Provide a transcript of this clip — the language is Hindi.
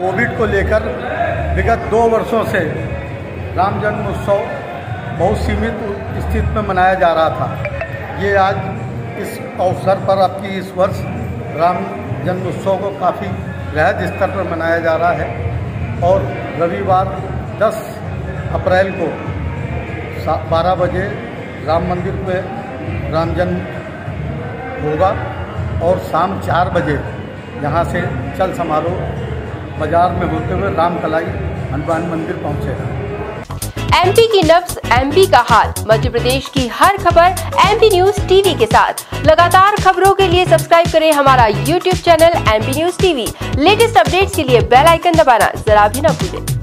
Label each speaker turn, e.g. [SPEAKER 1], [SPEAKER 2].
[SPEAKER 1] कोविड को लेकर विगत 2 वर्षों से राम जन्म उत्सव बहुत सीमित स्थिति में मनाया जा रहा था। ये आज इस अवसर पर आपकी इस वर्ष राम जन्म उत्सव को काफ़ी वृहद स्तर पर मनाया जा रहा है और रविवार 10 अप्रैल को 12 बजे राम मंदिर में राम जन्म होगा और शाम 4 बजे यहाँ से चल समारोह बाजार में होते हुए रामकलाई हनुमान मंदिर पहुँचेगा।
[SPEAKER 2] एमपी की नब्ज, एमपी का हाल, मध्य प्रदेश की हर खबर एमपी न्यूज टीवी के साथ। लगातार खबरों के लिए सब्सक्राइब करें हमारा YouTube channel MP news TV. Latest updates के लिए बेल आइकन दबाना जरा भी न भूलें।